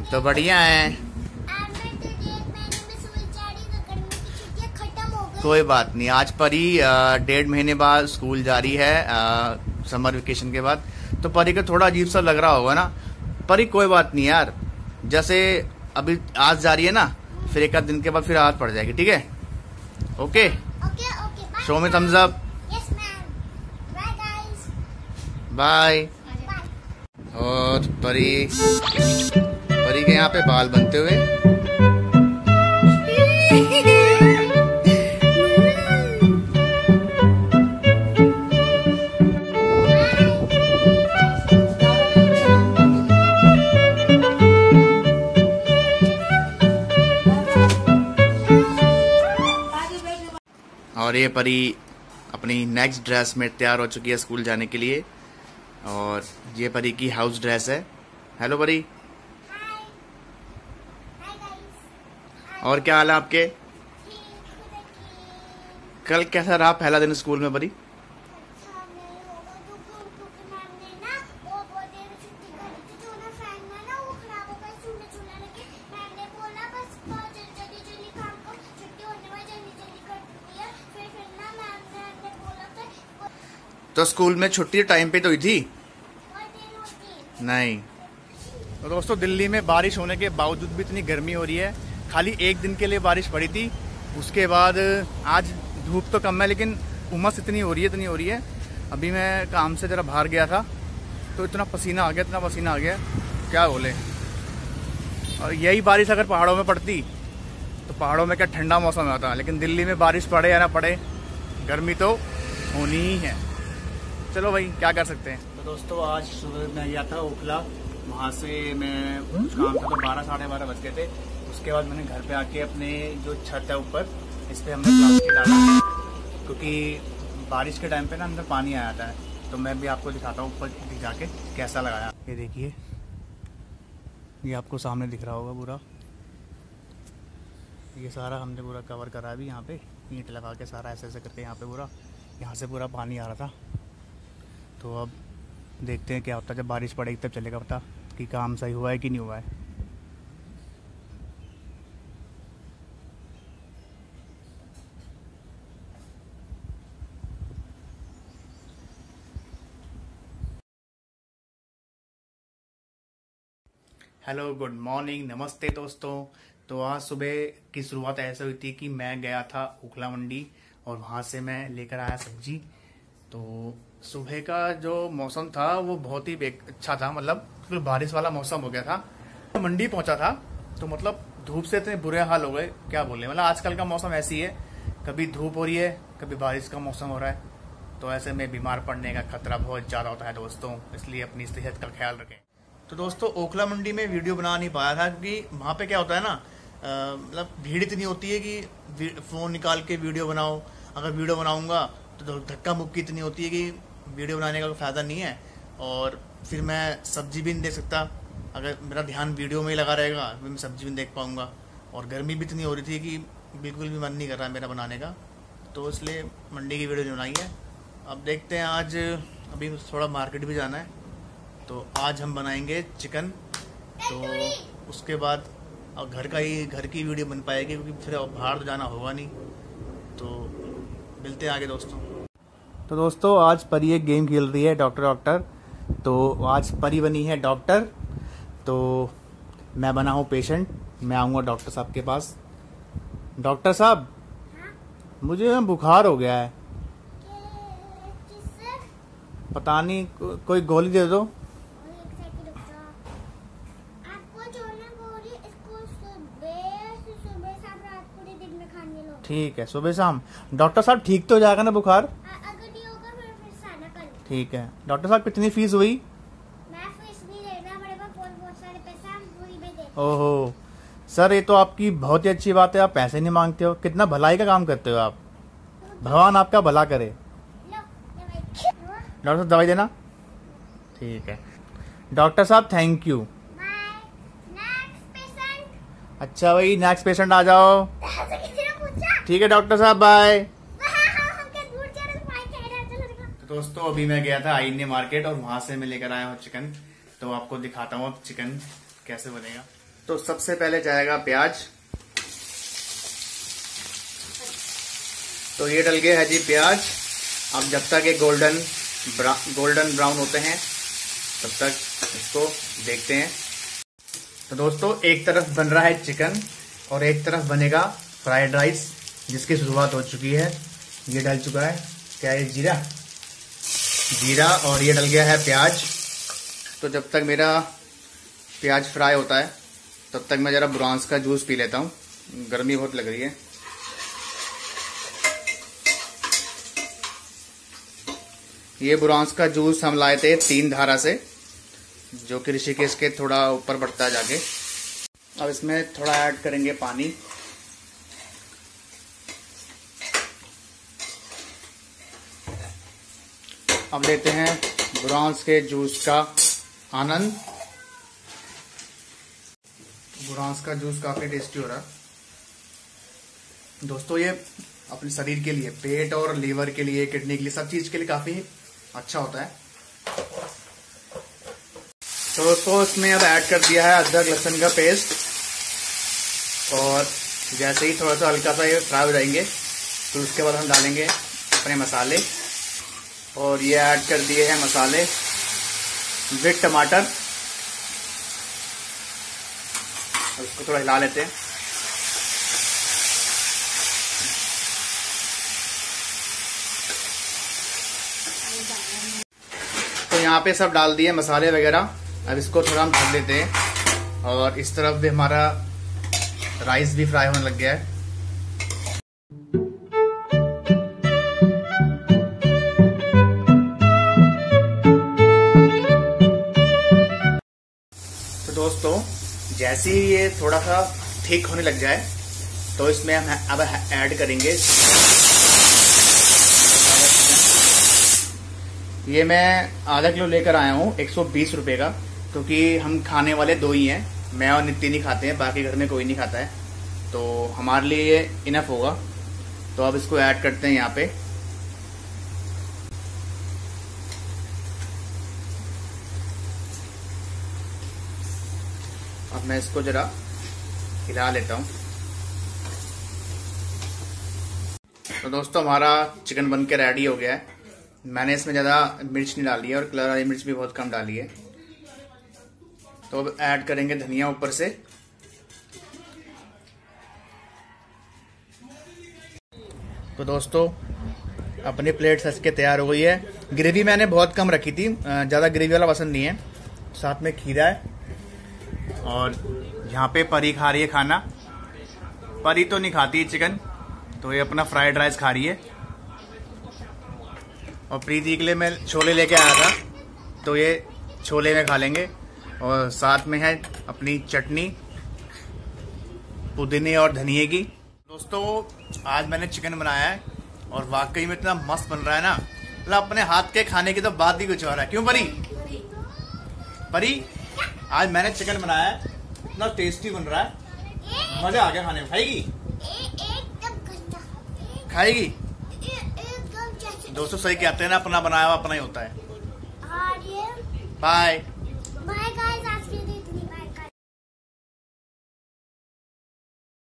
तो बढ़िया है, कोई बात नहीं। आज परी 1.5 महीने बाद स्कूल जा रही है, समर वेकेशन के बाद। तो परी को थोड़ा अजीब सा लग रहा होगा ना। परी कोई बात नहीं यार, जैसे अभी आज जा रही है ना, फिर एक आध दिन के बाद फिर आदत पड़ जाएगी, ठीक है? Okay, show me thumbs up, bye. और परी के यहाँ पे बाल बनते हुए। और ये परी अपनी नेक्स्ट ड्रेस में तैयार हो चुकी है स्कूल जाने के लिए। और ये परी की हाउस ड्रेस है। हेलो परी। और क्या हाल है आपके? कल कैसा रहा पहला दिन स्कूल में परी? तो स्कूल में छुट्टी टाइम पे तो हुई थी? नहीं। तो दोस्तों, दिल्ली में बारिश होने के बावजूद भी इतनी गर्मी हो रही है। खाली एक दिन के लिए बारिश पड़ी थी, उसके बाद आज धूप तो कम है, लेकिन उमस इतनी हो रही है। अभी मैं काम से जरा बाहर गया था तो इतना पसीना आ गया, क्या बोले। और यही बारिश अगर पहाड़ों में पड़ती तो पहाड़ों में क्या ठंडा मौसम आता, लेकिन दिल्ली में बारिश पड़े या ना पड़े, गर्मी तो होनी ही है। चलो भाई, क्या कर सकते हैं। तो दोस्तों, आज सुबह मैं गया था ओखला, वहाँ से मैं कुछ काम था तो 12 साढ़े 12 बज गए थे। उसके बाद मैंने घर पे आके अपने जो छत है ऊपर, इस पर हमने प्लास्टिक डाला, क्योंकि बारिश के टाइम पे ना अंदर पानी आ जाता है। तो मैं भी आपको दिखाता हूँ ऊपर जाके कैसा लगाया। ये देखिए, ये आपको सामने दिख रहा होगा पूरा। ये सारा हमने पूरा कवर करा है अभी, यहाँ पे ईंट लगा के सारा ऐसे करके यहाँ पे पूरा, यहाँ से पूरा पानी आ रहा था। तो अब देखते हैं क्या होता है, जब बारिश पड़ेगी तब चलेगा पता कि काम सही हुआ है कि नहीं हुआ है। हेलो, गुड मॉर्निंग, नमस्ते दोस्तों। तो आज सुबह की शुरुआत ऐसे हुई थी कि मैं गया था ओखला मंडी और वहाँ से मैं लेकर आया सब्जी। तो सुबह का जो मौसम था वो बहुत ही अच्छा था, मतलब बारिश वाला मौसम हो गया था। मंडी पहुंचा था तो मतलब धूप से इतने बुरे हाल हो गए, क्या बोले। मतलब आजकल का मौसम ऐसी है, कभी धूप हो रही है, कभी बारिश का मौसम हो रहा है। तो ऐसे में बीमार पड़ने का खतरा बहुत ज्यादा होता है दोस्तों, इसलिए अपनी सेहत का ख्याल रखें। तो दोस्तों, ओखला मंडी में वीडियो बना नहीं पाया था क्योंकि वहाँ पे क्या होता है ना, मतलब भीड़ इतनी होती है कि फोन निकाल के वीडियो बनाओ। अगर वीडियो बनाऊंगा तो धक्का मुक्की इतनी होती है कि वीडियो बनाने का कोई फायदा नहीं है। और फिर मैं सब्जी भी नहीं देख सकता, अगर मेरा ध्यान वीडियो में ही लगा रहेगा फिर मैं सब्जी भी नहीं देख पाऊंगा। और गर्मी भी इतनी हो रही थी कि बिल्कुल भी मन नहीं कर रहा मेरा बनाने का, तो इसलिए मंडी की वीडियो नहीं बनाई है। अब देखते हैं, आज अभी थोड़ा मार्केट भी जाना है, तो आज हम बनाएंगे चिकन। तो उसके बाद अब घर की वीडियो बन पाएगी, क्योंकि फिर बाहर तो जाना होगा नहीं। तो मिलते हैं आगे दोस्तों। तो दोस्तों, आज परी एक गेम खेल रही है डॉक्टर। तो आज परी बनी है डॉक्टर, तो मैं बना हूँ पेशेंट। मैं आऊँगा डॉक्टर साहब के पास। डॉक्टर साहब, मुझे बुखार हो गया है। पता नहीं, कोई गोली दे दो। ठीक है, सुबह शाम। डॉक्टर साहब, ठीक तो हो जाएगा ना बुखार? अगर नहीं होगा फिर सारा कल। ठीक है। डॉक्टर साहब, कितनी फीस हुई? मैं फीस नहीं लेना, मेरे पास बहुत सारे पैसे हैं, वही में दे। ओहो सर, ये तो आपकी बहुत ही अच्छी बात है, आप पैसे नहीं मांगते हो। कितना भलाई का काम करते हो आप, भगवान आपका भला करे। डॉक्टर साहब, दवाई देना। ठीक है डॉक्टर साहब, थैंक यू। अच्छा भाई, नेक्स्ट पेशेंट आ जाओ। ठीक है डॉक्टर साहब, बाय। तो दोस्तों, अभी मैं गया था आईने मार्केट और वहां से मैं लेकर आया हूँ चिकन। तो आपको दिखाता हूँ अब चिकन कैसे बनेगा। तो सबसे पहले जाएगा प्याज। तो ये डल गया है जी प्याज। अब जब तक ये गोल्डन ब्राउन होते हैं तब तक इसको देखते हैं। तो दोस्तों एक तरफ बन रहा है चिकन और एक तरफ बनेगा फ्राइड राइस, जिसकी शुरुआत हो चुकी है। ये डल चुका है क्या, ये जीरा और ये डल गया है प्याज। तो जब तक मेरा प्याज फ्राई होता है तब तक मैं जरा बुरांस का जूस पी लेता हूँ, गर्मी बहुत लग रही है। ये बुरांस का जूस हम लाए थे 3 धारा से, जो कि ऋषिकेश के थोड़ा ऊपर बढ़ता है जाके। अब इसमें थोड़ा ऐड करेंगे पानी। अब लेते हैं बुरांस के जूस का आनंद। बुरांस का जूस काफी टेस्टी हो रहा है दोस्तों। ये अपने शरीर के लिए, पेट और लीवर के लिए, किडनी के लिए, सब चीज के लिए काफी अच्छा होता है। तो दोस्तों इसमें अब ऐड कर दिया है अदरक लहसुन का पेस्ट, और जैसे ही थोड़ा सा हल्का सा ये फ्राई हो जाएंगे तो उसके बाद हम डालेंगे अपने मसाले। और ये ऐड कर दिए हैं मसाले विद टमाटर। उसको थोड़ा हिला लेते हैं। तो यहाँ पे सब डाल दिए मसाले वगैरह। अब इसको थोड़ा हम ढक देते हैं। और इस तरफ भी हमारा राइस भी फ्राई होने लग गया है। तो दोस्तों जैसे ही ये थोड़ा सा थिक होने लग जाए तो इसमें हम अब ऐड करेंगे, ये मैं आधा किलो लेकर आया हूँ 120 रुपए का, क्योंकि हम खाने वाले 2 ही हैं। मैं और नित्य नहीं खाते हैं, बाकी घर में कोई नहीं खाता है, तो हमारे लिए ये इनफ होगा। तो अब इसको ऐड करते हैं यहाँ पे। अब मैं इसको जरा हिला लेता हूँ। तो दोस्तों हमारा चिकन बन के रेडी हो गया है। मैंने इसमें ज़्यादा मिर्च नहीं डाली है और कलर वाली मिर्च भी बहुत कम डाली है। तो अब ऐड करेंगे धनिया ऊपर से। तो दोस्तों अपनी प्लेट सज के तैयार हो गई है। ग्रेवी मैंने बहुत कम रखी थी, ज़्यादा ग्रेवी वाला पसंद नहीं है। साथ में खीरा है और यहाँ पे परी खा रही है खाना। परी तो नहीं खाती है चिकन, तो ये अपना फ्राइड राइस खा रही है। और प्रीति के लिए मैं छोले लेके आया था, तो ये छोले में खा लेंगे। और साथ में है अपनी चटनी पुदीने और धनिए की। दोस्तों आज मैंने चिकन बनाया है और वाकई में इतना मस्त बन रहा है ना, मतलब अपने हाथ के खाने की तो बात ही कुछ और है। क्यों परी? परी आज मैंने चिकन बनाया है, इतना टेस्टी बन रहा है, मजा आ गया खाने में। खाएगी? खाएगी? दोस्तों सही कहते हैं ना, अपना बनाया हुआ अपना ही होता है। बाय।